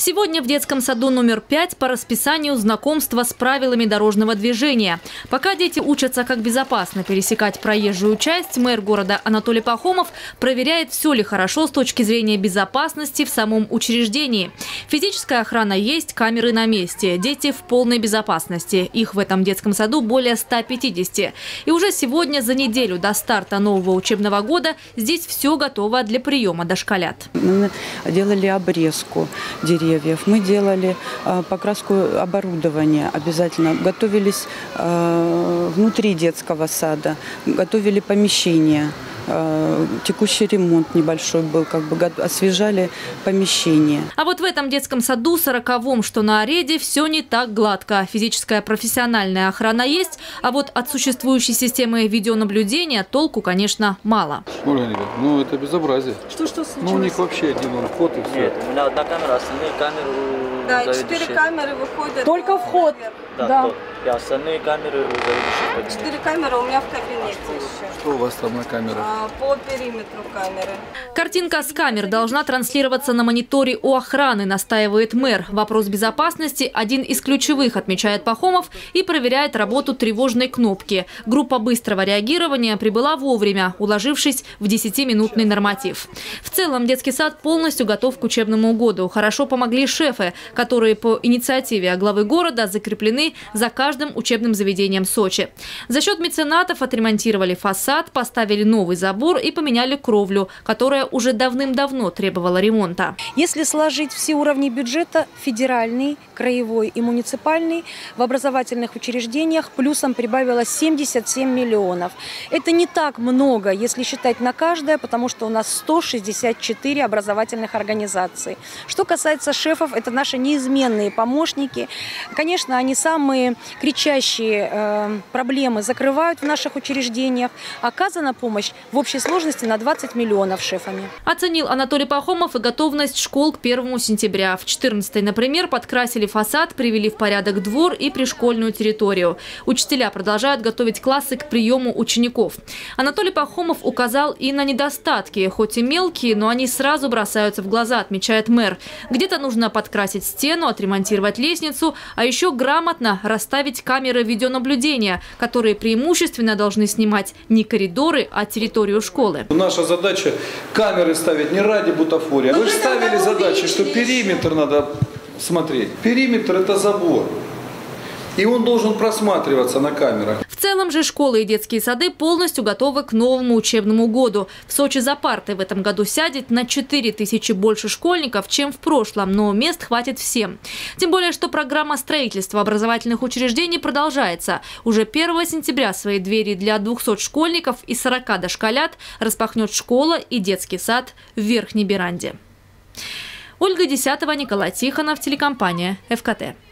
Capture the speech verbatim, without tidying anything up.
Сегодня в детском саду номер пять по расписанию знакомство с правилами дорожного движения. Пока дети учатся, как безопасно пересекать проезжую часть, мэр города Анатолий Пахомов проверяет, все ли хорошо с точки зрения безопасности в самом учреждении. Физическая охрана есть, камеры на месте. Дети в полной безопасности. Их в этом детском саду более ста пятидесяти. И уже сегодня, за неделю до старта нового учебного года, здесь все готово для приема дошколят. Мы делали обрезку деревьев, мы делали э, покраску оборудования обязательно, готовились э, внутри детского сада, готовили помещения. Текущий ремонт небольшой был, как бы освежали помещение. А вот в этом детском саду сороковом, что на Ореде, все не так гладко. Физическая профессиональная охрана есть, а вот от существующей системы видеонаблюдения толку, конечно, мало. Ольга, ну это безобразие. Что, что случилось? Ну у них вообще один он вход и все. Нет, у меня одна камера, остальные камеры... Да, и четыре камеры выходят. Только вход. Да, Да. И остальные камеры... Четыре камеры у меня в кабинете еще. Что у вас там на камерах? А, по периметру камеры. Картинка с камер должна транслироваться на мониторе у охраны, настаивает мэр. Вопрос безопасности – один из ключевых, отмечает Пахомов, и проверяет работу тревожной кнопки. Группа быстрого реагирования прибыла вовремя, уложившись в десятиминутный норматив. В целом детский сад полностью готов к учебному году. Хорошо помогли шефы, которые по инициативе главы города закреплены за каждым учебным заведением Сочи. За счет меценатов отремонтировали фасад, поставили новый забор и поменяли кровлю, которая уже давным-давно требовала ремонта. Если сложить все уровни бюджета, федеральный, краевой и муниципальный, в образовательных учреждениях плюсом прибавилось семьдесят семь миллионов. Это не так много, если считать на каждое, потому что у нас сто шестьдесят четыре образовательных организаций. Что касается шефов, это наши неизменные помощники. Конечно, они самые кричащие э, проблемы закрывают в наших учреждениях. Оказана помощь в общей сложности на двадцать миллионов шефами. Оценил Анатолий Пахомов и готовность школ к первому сентября. В четырнадцатой, например, подкрасили фасад, привели в порядок двор и пришкольную территорию. Учителя продолжают готовить классы к приему учеников. Анатолий Пахомов указал и на недостатки, хоть и мелкие, но они сразу бросаются в глаза, отмечает мэр. Где-то нужно подкрасить стену, отремонтировать лестницу, а еще грамотно расставить камеры видеонаблюдения, которые преимущественно должны снимать не коридоры, а территорию школы. Наша задача камеры ставить не ради бутафории. Вы же ставили задачу, что периметр надо смотреть. Периметр – это забор. И он должен просматриваться на камерах. В целом же школы и детские сады полностью готовы к новому учебному году. В Сочи за парты в этом году сядет на четыре тысячи больше школьников, чем в прошлом, но мест хватит всем. Тем более, что программа строительства образовательных учреждений продолжается. Уже первого сентября свои двери для двухсот школьников и сорока дошколят распахнет школа и детский сад в Верхней Беранде. Ольга Десятова, Николай Тихонов, телекомпания эф ка тэ.